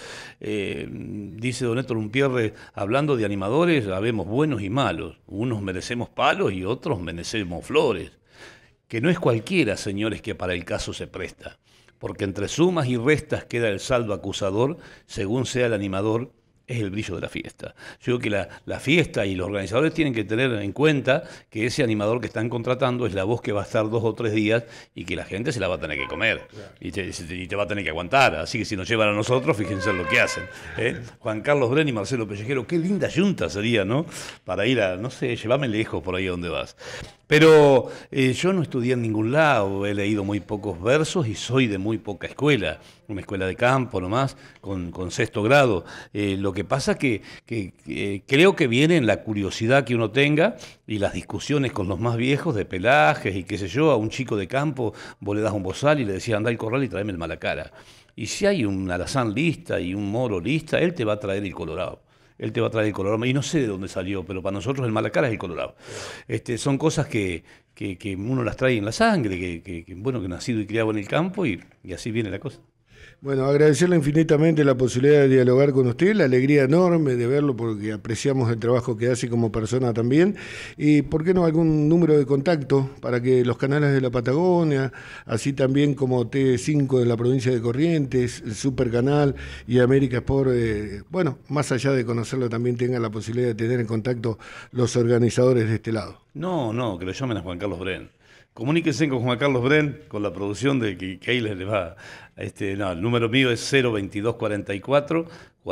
Dice don Héctor Umpierre, hablando de animadores, habemos buenos y malos. Unos merecemos palos y otros merecemos flores. Que no es cualquiera, señores, que para el caso se presta. Porque entre sumas y restas queda el saldo acusador, según sea el animador, es el brillo de la fiesta. Yo creo que la fiesta y los organizadores tienen que tener en cuenta que ese animador que están contratando es la voz que va a estar 2 o 3 días y que la gente se la va a tener que comer. Claro. Y te va a tener que aguantar. Así que si nos llevan a nosotros, fíjense lo que hacen. Juan Carlos Bren y Marcelo Pellejero, qué linda yunta sería, ¿no? Para ir a, no sé, llévame lejos por ahí donde vas. Pero yo no estudié en ningún lado, he leído muy pocos versos y soy de muy poca escuela, una escuela de campo nomás, con 6º grado. Lo que pasa que creo que viene en la curiosidad que uno tenga y las discusiones con los más viejos de pelajes y qué sé yo. A un chico de campo vos le das un bozal y le decís anda al corral y tráeme el malacara. Y si hay un alazán lista y un moro lista, él te va a traer el colorado. Él te va a traer el colorado, y no sé de dónde salió, pero para nosotros el malacara es el colorado. Son cosas que uno las trae en la sangre, que nacido y criado en el campo, y así viene la cosa. Bueno, agradecerle infinitamente la posibilidad de dialogar con usted, la alegría enorme de verlo porque apreciamos el trabajo que hace como persona también. Y por qué no algún número de contacto para que los canales de la Patagonia, así también como T5 de la provincia de Corrientes, el Supercanal y América Sport, más allá de conocerlo también tengan la posibilidad de tener en contacto los organizadores de este lado. No, que lo llamen a Juan Carlos Bren. Comuníquense con Juan Carlos Bren, con la producción de que ahí les va. El número mío es 02244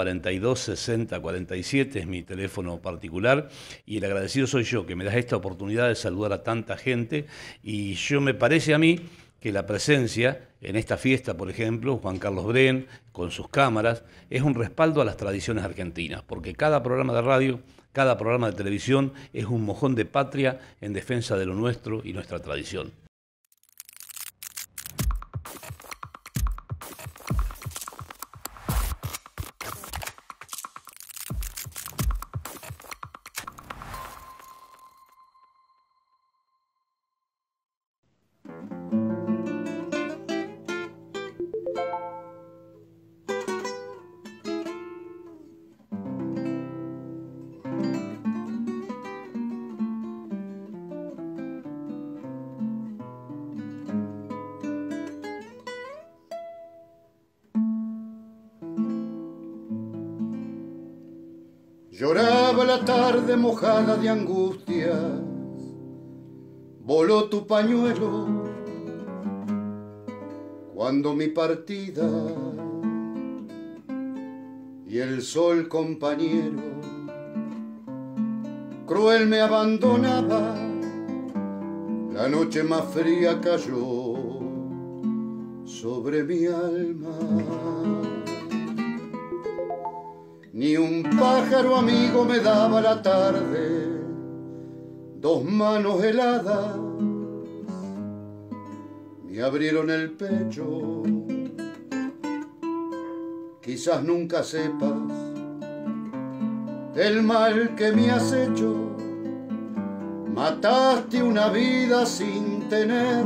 4260 47, es mi teléfono particular, y el agradecido soy yo, que me das esta oportunidad de saludar a tanta gente, y me parece a mí que la presencia en esta fiesta, por ejemplo, Juan Carlos Bren, con sus cámaras, es un respaldo a las tradiciones argentinas, porque cada programa de radio, cada programa de televisión es un mojón de patria en defensa de lo nuestro y nuestra tradición. Lloraba la tarde mojada de angustias, voló tu pañuelo cuando mi partida y el sol compañero cruel me abandonaba, la noche más fría cayó sobre mi alma. Ni un pájaro amigo me daba la tarde, 2 manos heladas me abrieron el pecho. Quizás nunca sepas el mal que me has hecho, mataste una vida sin tener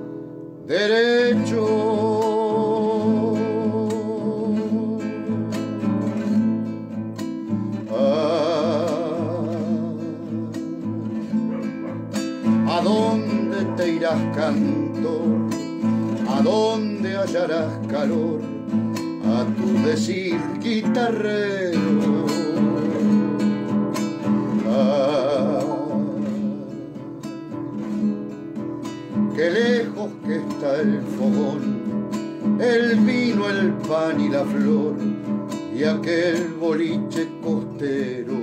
derecho. ¿A dónde te irás, canto? ¿A dónde hallarás calor? A tu decir, guitarrero. Qué lejos que está el fogón, el vino, el pan y la flor, y aquel boliche costero.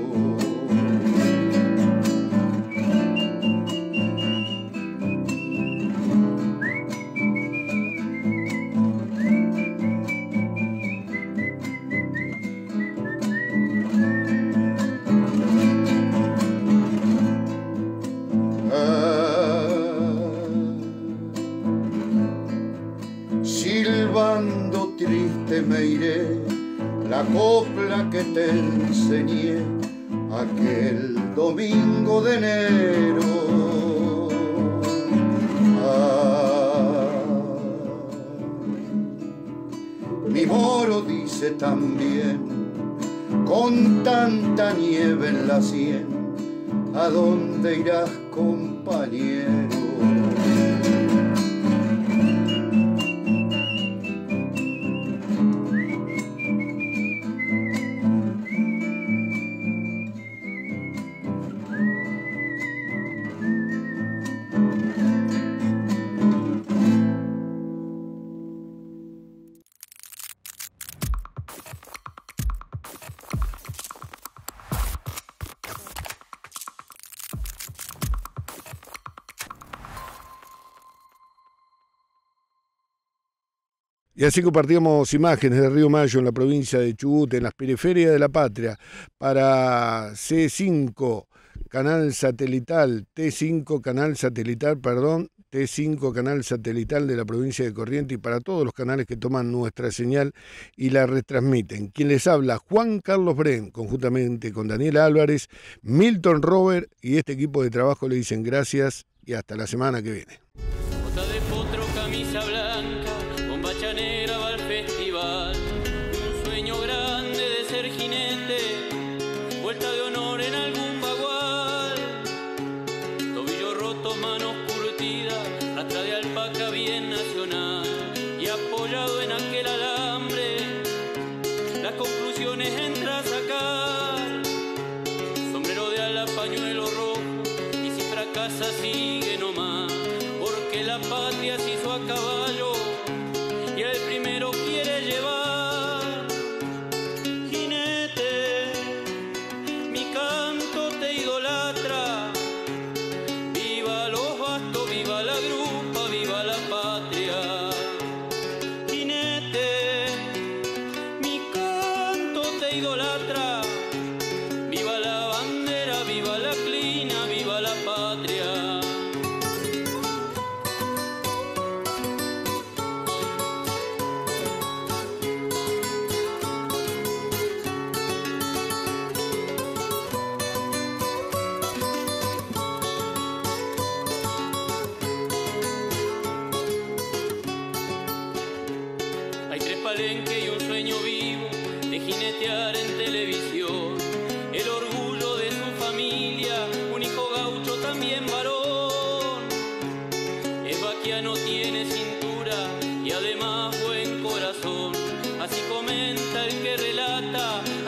silbando triste me iré, la copla que te enseñé aquel domingo de enero. Mi moro dice también, con tanta nieve en la sien, ¿a dónde irás, compañero? Y así compartíamos imágenes de Río Mayo en la provincia de Chubut, en las periferias de la patria, para C5, canal satelital, T5, canal satelital, perdón, T5, canal satelital de la provincia de Corrientes, y para todos los canales que toman nuestra señal y la retransmiten. Quien les habla, Juan Carlos Bren, conjuntamente con Daniel Álvarez, Milton Robert y este equipo de trabajo le dicen gracias y hasta la semana que viene. Bota de potro, camisa blanca, bomba chanera va al festival. Un sueño grande de ser jinete, vuelta de honor en algún bagual. Tobillo roto, manos curtidas, rastro de alpaca bien nacional. Y apoyado en aquel alambre, las conclusiones entra a sacar. Sombrero de ala, pañuelo rojo, y si fracasa sigue nomás. Porque la patria se hizo a caballo y el primero quiere llevar. Jinete, mi canto te idolatra. Viva los bastos, viva la grupa, viva la patria. Jinete, mi canto te idolatra. Viva la bandera, viva la clina, viva la patria. Hay tres palenques y un sueño vivo de jinetear en televisión. El orgullo de su familia, un hijo gaucho también varón. Es vaquiano, tiene cintura y además buen corazón. Así comenta el que relata